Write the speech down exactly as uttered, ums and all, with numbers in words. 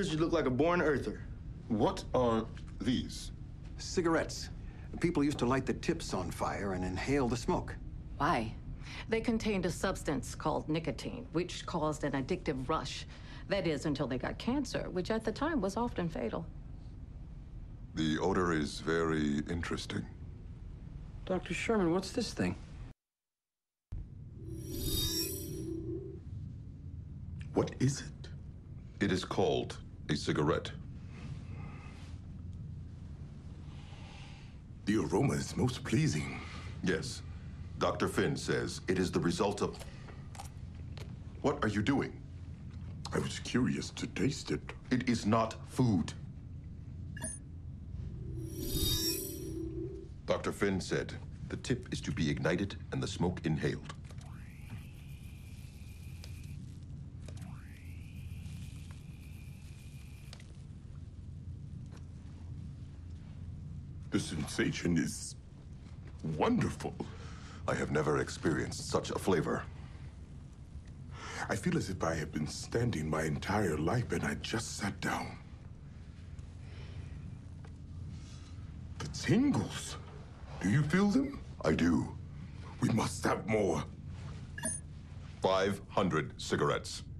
pictures, you look like a born earther. What are these? Cigarettes. People used to light the tips on fire and inhale the smoke. Why? They contained a substance called nicotine, which caused an addictive rush. That is, until they got cancer, which at the time was often fatal. The odor is very interesting. Doctor Sherman, what's this thing? What is it? It is called a cigarette. The aroma is most pleasing. Yes. Doctor Finn says it is the result of... What are you doing? I was curious to taste it. It is not food. Doctor Finn said the tip is to be ignited and the smoke inhaled. The sensation is wonderful. I have never experienced such a flavor. I feel as if I have been standing my entire life and I just sat down. The tingles. Do you feel them? I do. We must have more. five hundred cigarettes.